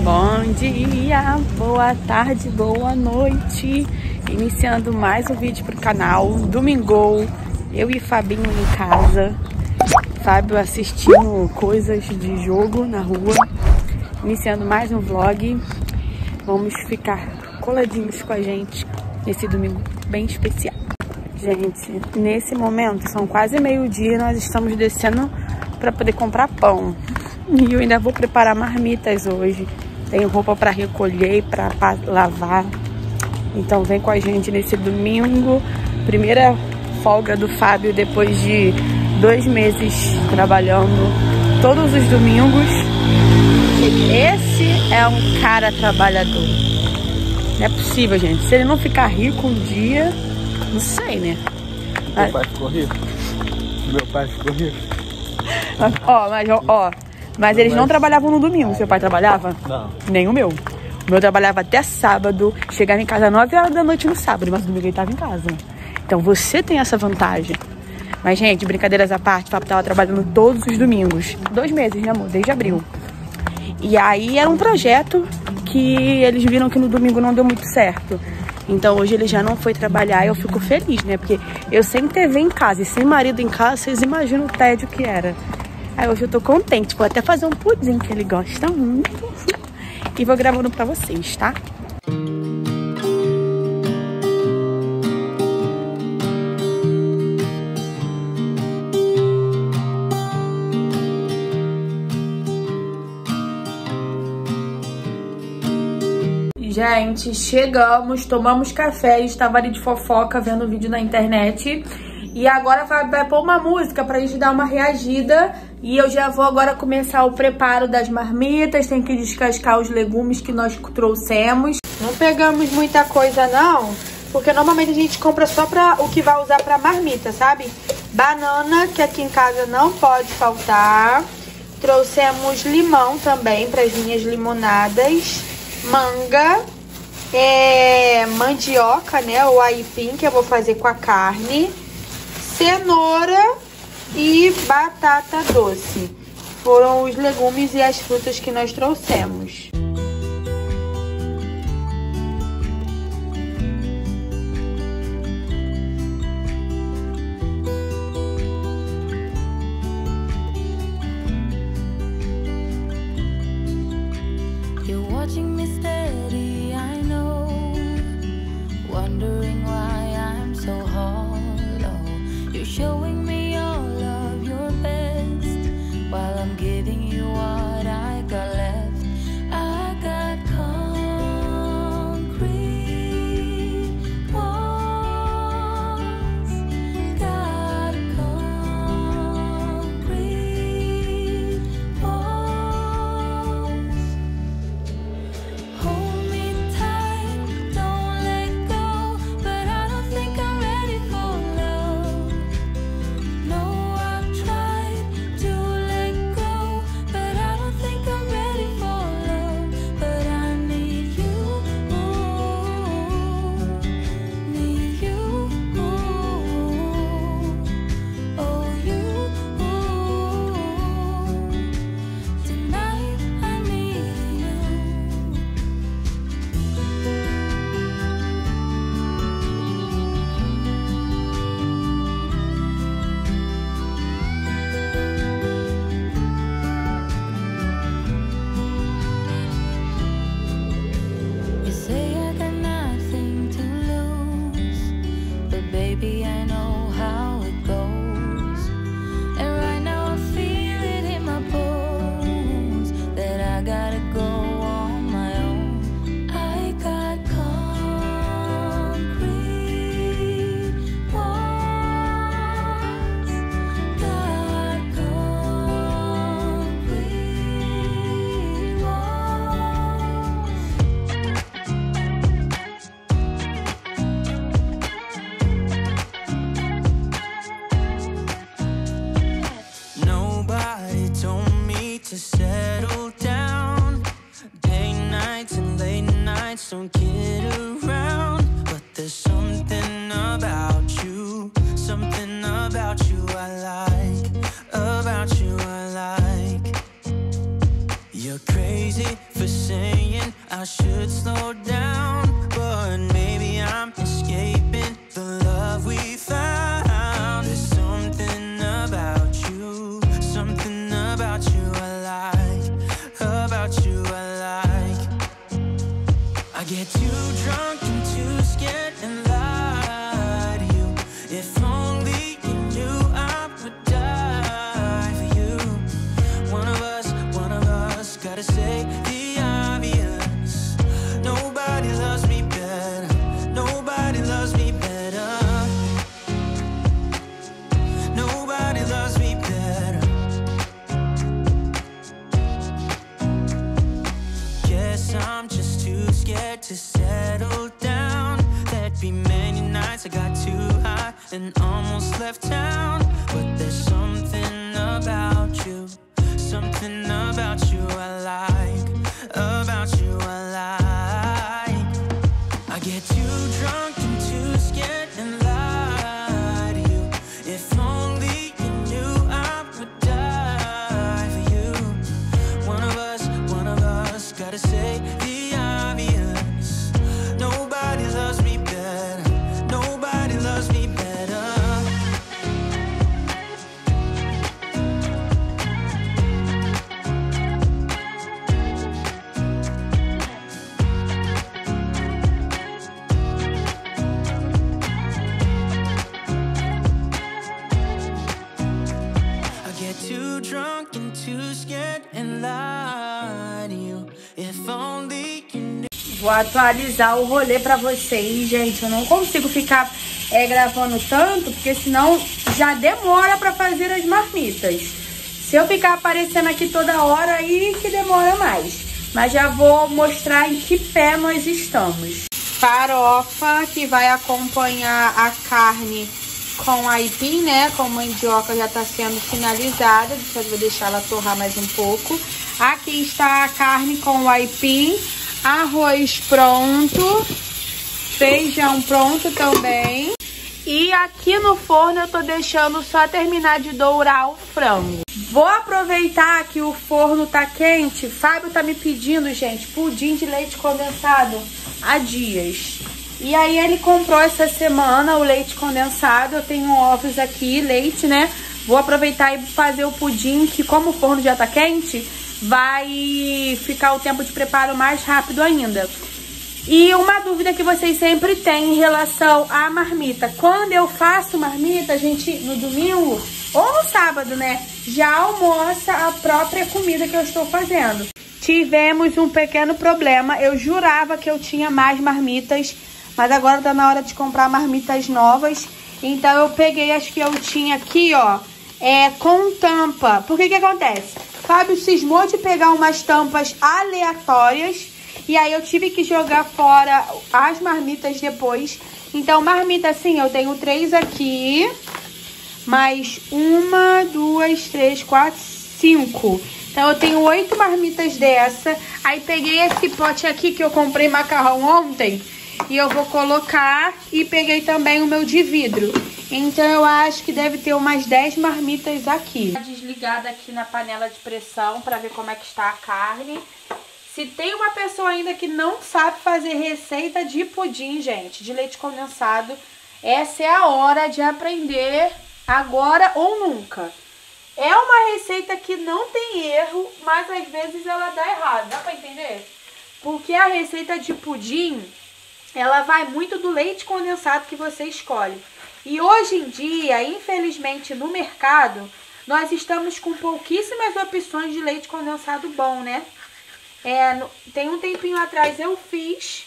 Bom dia, boa tarde, boa noite. Iniciando mais um vídeo pro canal. Domingou, eu e Fabinho em casa. Fábio assistindo coisas de jogo na rua. Iniciando mais um vlog. Vamos ficar coladinhos com a gente nesse domingo bem especial. Gente, nesse momento são quase meio-dia e nós estamos descendo para poder comprar pão. E eu ainda vou preparar marmitas hoje. Tenho roupa para recolher e para lavar. Então vem com a gente nesse domingo. Primeira folga do Fábio depois de 2 meses trabalhando todos os domingos. Esse é um cara trabalhador. Não é possível, gente. Se ele não ficar rico um dia, não sei, né? Meu pai ficou rico? Meu pai ficou rico? Mas eles não trabalhavam no domingo. Seu pai trabalhava? Não. Nem o meu. O meu trabalhava até sábado, chegava em casa às 9 horas da noite no sábado, mas no domingo ele estava em casa. Então você tem essa vantagem. Mas, gente, brincadeiras à parte, o Papo tava trabalhando todos os domingos. 2 meses, né, amor? Desde abril. E aí era um projeto que eles viram que no domingo não deu muito certo. Então hoje ele já não foi trabalhar e eu fico feliz, né? Porque eu sem TV em casa e sem marido em casa, vocês imaginam o tédio que era. Aí hoje eu tô contente, vou até fazer um pudim que ele gosta muito. E vou gravando pra vocês, tá? Gente, chegamos, tomamos café, estava ali de fofoca vendo o vídeo na internet. E agora vai pôr uma música pra gente dar uma reagida. E eu já vou agora começar o preparo das marmitas. Tem que descascar os legumes que nós trouxemos. Não pegamos muita coisa não, porque normalmente a gente compra só pra o que vai usar pra marmita, sabe? Banana, que aqui em casa não pode faltar. Trouxemos limão também para as minhas limonadas. Manga, mandioca, né, ou aipim, que eu vou fazer com a carne, cenoura e batata doce. Foram os legumes e as frutas que nós trouxemos. Watching me steady, I know, wondering why I'm so hollow. You're showing me all of your best, while I'm giving you what I got left. I got concrete walls, got concrete walls. Hold me tight, don't let go, but I don't think I'm ready for love. No, I've tried to let go, but I don't think I'm ready for love. But I need you, need you, oh you, tonight I need you. You say I got nothing to lose, but baby, I know how it goes. And right now I feel it in my bones that I gotta go on my own. I got concrete walls, got concrete walls. Nobody told me to settle down. Day nights and late nights don't get around. But there's something about you I like, about you I like. You're crazy for saying I should slow down, but maybe I'm escaping the love we found. There's something about you I like, about you I like. I get too drunk and too scared and lie to you. If only you knew I would die for you. One of us gotta say the obvious. Nobody loves me better. Nobody loves me better. Nobody loves me better. Guess I'm just too scared to settle down. There'd be many nights I got too high and almost left town. But there's something about you I like, about you I like. I get too drunk and too scared and lie to you. If only you knew I would die for you. One of us gotta say the obvious. Nobody loves me better. Nobody loves me better. Too drunk and too scared and lie to you. If only you knew. Vou atualizar o rolê pra vocês, gente. Eu não consigo ficar gravando tanto, porque senão já demora pra fazer as marmitas. Se eu ficar aparecendo aqui toda hora, aí que demora mais. Mas já vou mostrar em que pé nós estamos. Farofa que vai acompanhar a carne com aipim, né? Com mandioca já tá sendo finalizada. Vou deixar ela torrar mais um pouco. Aqui está a carne com o aipim. Arroz pronto. Feijão pronto também. E aqui no forno eu tô deixando só terminar de dourar o frango. Vou aproveitar que o forno tá quente. Fábio tá me pedindo, gente, pudim de leite condensado há dias. E aí ele comprou essa semana o leite condensado. Eu tenho ovos aqui, leite, né? Vou aproveitar e fazer o pudim, que como o forno já tá quente, vai ficar o tempo de preparo mais rápido ainda. E uma dúvida que vocês sempre têm em relação à marmita. Quando eu faço marmita, a gente, no domingo ou no sábado, né, já almoça a própria comida que eu estou fazendo. Tivemos um pequeno problema. Eu jurava que eu tinha mais marmitas, mas agora tá na hora de comprar marmitas novas. Então eu peguei as que eu tinha aqui, ó, com tampa. Por que que acontece? Fábio cismou de pegar umas tampas aleatórias e aí eu tive que jogar fora as marmitas depois. Então marmita assim, eu tenho 3 aqui, mais 1, 2, 3, 4, 5. Então eu tenho 8 marmitas dessa. Aí peguei esse pote aqui que eu comprei macarrão ontem e eu vou colocar, e peguei também o meu de vidro. Então eu acho que deve ter umas 10 marmitas aqui. Desligada aqui na panela de pressão para ver como é que está a carne. Se tem uma pessoa ainda que não sabe fazer receita de pudim, gente, de leite condensado, essa é a hora de aprender, agora ou nunca. É uma receita que não tem erro, mas às vezes ela dá errado, dá pra entender? Porque a receita de pudim, ela vai muito do leite condensado que você escolhe. E hoje em dia, infelizmente, no mercado, nós estamos com pouquíssimas opções de leite condensado bom, né? Tem um tempinho atrás eu fiz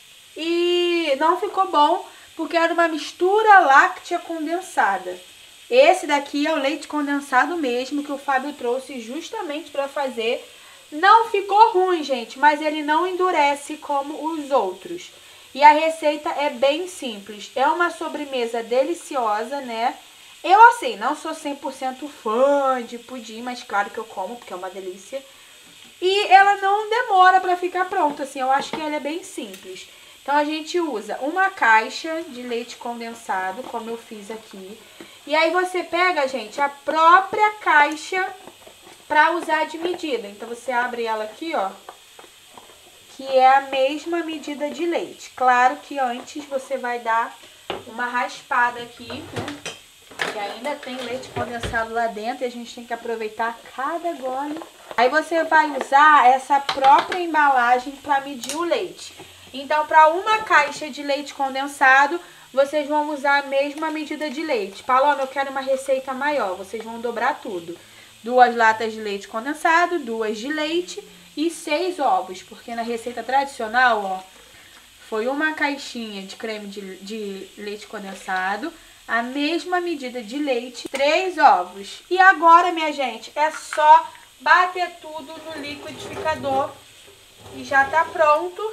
e não ficou bom, porque era uma mistura láctea condensada. Esse daqui é o leite condensado mesmo, que o Fábio trouxe justamente para fazer. Não ficou ruim, gente, mas ele não endurece como os outros. E a receita é bem simples. É uma sobremesa deliciosa, né? Eu, assim, não sou 100% fã de pudim, mas claro que eu como, porque é uma delícia. E ela não demora para ficar pronta, assim, eu acho que ela é bem simples. Então a gente usa uma caixa de leite condensado, como eu fiz aqui. E aí você pega, gente, a própria caixa para usar de medida. Então você abre ela aqui, ó, que é a mesma medida de leite. Claro que antes você vai dar uma raspada aqui, né? Que ainda tem leite condensado lá dentro e a gente tem que aproveitar cada gole. Aí você vai usar essa própria embalagem para medir o leite. Então, para uma caixa de leite condensado, vocês vão usar a mesma medida de leite. Paloma, eu quero uma receita maior. Vocês vão dobrar tudo. 2 latas de leite condensado, 2 de leite e 6 ovos. Porque na receita tradicional, ó, foi uma caixinha de creme de leite condensado, a mesma medida de leite, 3 ovos. E agora, minha gente, é só bater tudo no liquidificador e já tá pronto.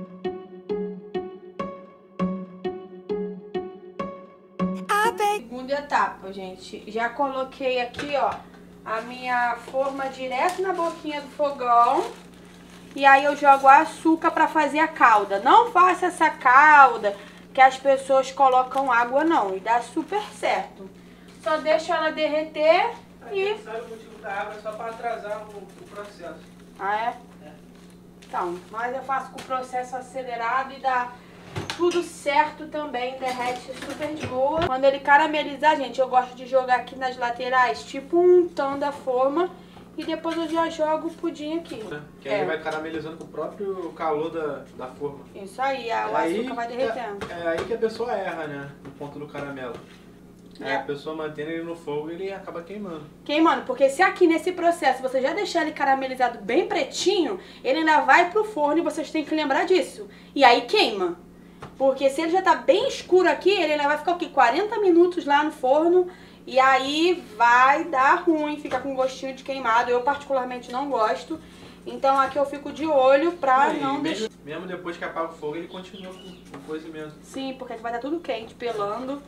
Segunda etapa, gente. Já coloquei aqui, ó, a minha forma direto na boquinha do fogão. E aí eu jogo açúcar pra fazer a calda. Não faça essa calda que as pessoas colocam água, não. E dá super certo. Só deixa ela derreter e... Sabe o motivo da água, é só pra atrasar o processo. Ah, é? Então, mas eu faço com o processo acelerado e dá tudo certo também, derrete super de boa. Quando ele caramelizar, gente, eu gosto de jogar aqui nas laterais, tipo untando a forma. E depois eu já jogo o pudim aqui. Que aí vai caramelizando com o próprio calor da forma. Isso aí, o açúcar vai derretendo. É aí que a pessoa erra, né? No ponto do caramelo. É. A pessoa mantendo ele no fogo, ele acaba queimando. Queimando, porque se aqui nesse processo você já deixar ele caramelizado bem pretinho, ele ainda vai pro forno e vocês têm que lembrar disso. E aí queima. Porque se ele já tá bem escuro aqui, ele ainda vai ficar o quê? 40 minutos lá no forno. E aí vai dar ruim, fica com gostinho de queimado. Eu particularmente não gosto. Então aqui eu fico de olho pra não deixar... Mesmo depois que apaga o fogo, ele continua com o cozimento. Sim, porque vai estar tudo quente, pelando.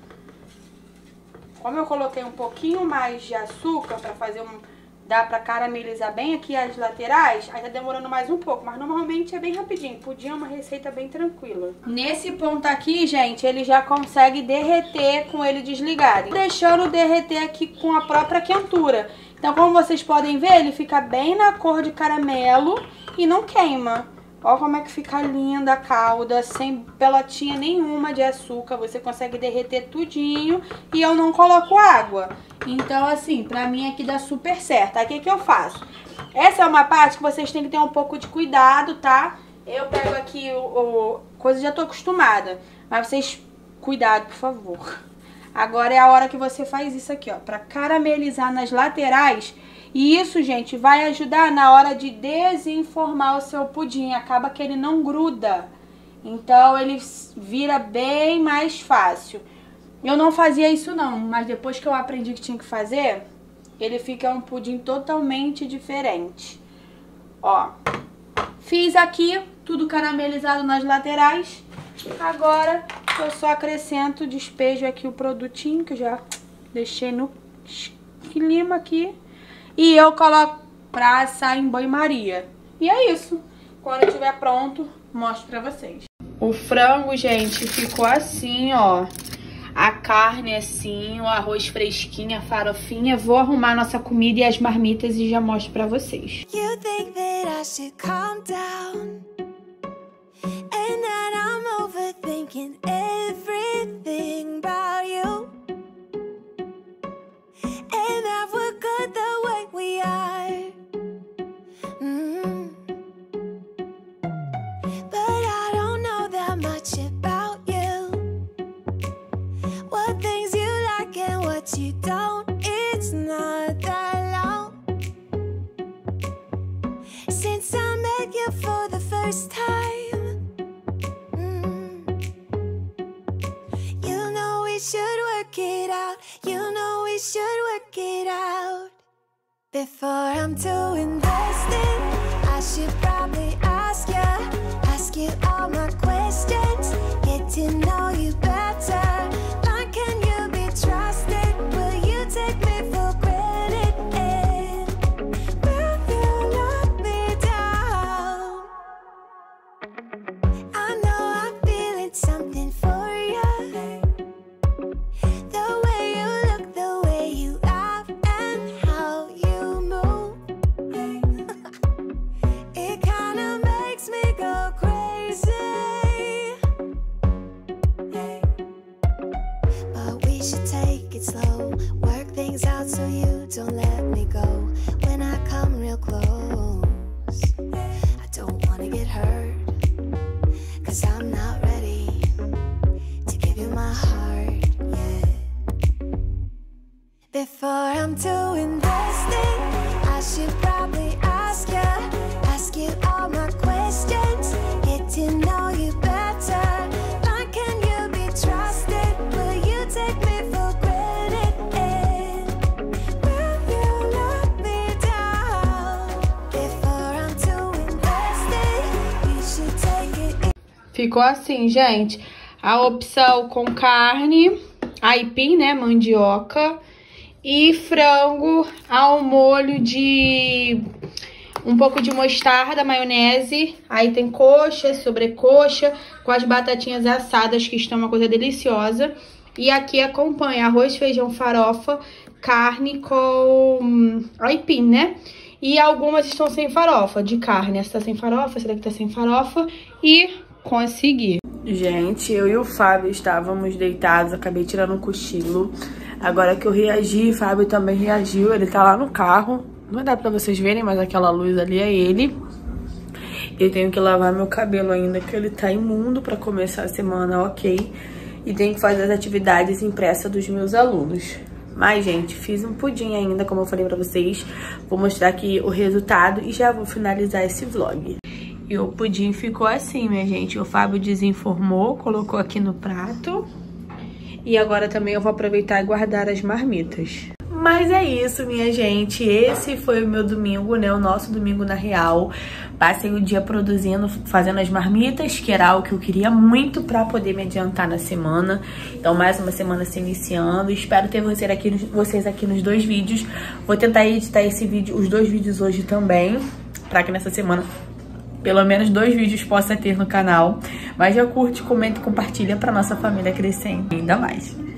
Como eu coloquei um pouquinho mais de açúcar pra fazer dá pra caramelizar bem aqui as laterais, aí tá demorando mais um pouco, mas normalmente é bem rapidinho. Pudim é uma receita bem tranquila. Nesse ponto aqui, gente, ele já consegue derreter com ele desligado, deixando derreter aqui com a própria quentura. Então, como vocês podem ver, ele fica bem na cor de caramelo e não queima. Olha como é que fica linda a calda, sem pelotinha nenhuma de açúcar. Você consegue derreter tudinho e eu não coloco água. Então, assim, pra mim aqui dá super certo. Aí, o que que eu faço? Essa é uma parte que vocês têm que ter um pouco de cuidado, tá? Eu pego aqui coisa, já tô acostumada. Mas vocês, cuidado, por favor. Agora é a hora que você faz isso aqui, ó, pra caramelizar nas laterais. E isso, gente, vai ajudar na hora de desenformar o seu pudim. Acaba que ele não gruda. Então, ele vira bem mais fácil. Eu não fazia isso não, mas depois que eu aprendi que tinha que fazer, ele fica um pudim totalmente diferente. Ó, fiz aqui tudo caramelizado nas laterais. Agora, eu só acrescento, despejo aqui o produtinho que eu já deixei no clima aqui. E eu coloco pra assar em banho-maria. E é isso. Quando estiver pronto, mostro pra vocês. O frango, gente, ficou assim, ó. A carne assim, o arroz fresquinho, a farofinha. Vou arrumar nossa comida e as marmitas e já mostro pra vocês. You think that I should calm down, and that I'm overthinking everything about you, and that we're good the way we are. But I don't know that much about you, what things you like and what you don't. It's not that long since I met you for the first time. You know we should work it out. You know we should work it out. Before I'm too invested, I should probably ask you all my questions, get to know you better. Like, can you be trusted? Will you take me for granted? Will you knock me down? I know I'm feeling something for you. The way you look, the way you laugh, and how you move. It kinda Ficou assim, gente. A opção com carne, aipim, né, mandioca, e frango ao molho de um pouco de mostarda, maionese. Aí tem coxa, sobrecoxa, com as batatinhas assadas, que estão uma coisa deliciosa. E aqui acompanha arroz, feijão, farofa, carne com aipim, né? E algumas estão sem farofa, de carne. Essa tá sem farofa, essa daqui tá sem farofa. E consegui. Gente, eu e o Fábio estávamos deitados, acabei tirando um cochilo. Agora que eu reagi, o Fábio também reagiu, ele tá lá no carro. Não dá pra vocês verem, mas aquela luz ali é ele. Eu tenho que lavar meu cabelo ainda, que ele tá imundo pra começar a semana, ok. E tenho que fazer as atividades impressas dos meus alunos. Mas, gente, fiz um pudim ainda, como eu falei pra vocês. Vou mostrar aqui o resultado e já vou finalizar esse vlog. E o pudim ficou assim, minha gente. O Fábio desenformou, colocou aqui no prato. E agora também eu vou aproveitar e guardar as marmitas. Mas é isso, minha gente. Esse foi o meu domingo, né? O nosso domingo na real. Passei o dia produzindo, fazendo as marmitas, que era algo que eu queria muito pra poder me adiantar na semana. Então, mais uma semana se iniciando. Espero ter vocês aqui nos 2 vídeos. Vou tentar editar os 2 vídeos hoje também, pra que nessa semana pelo menos 2 vídeos possa ter no canal. Mas já curte, comenta e compartilha pra nossa família crescer ainda mais.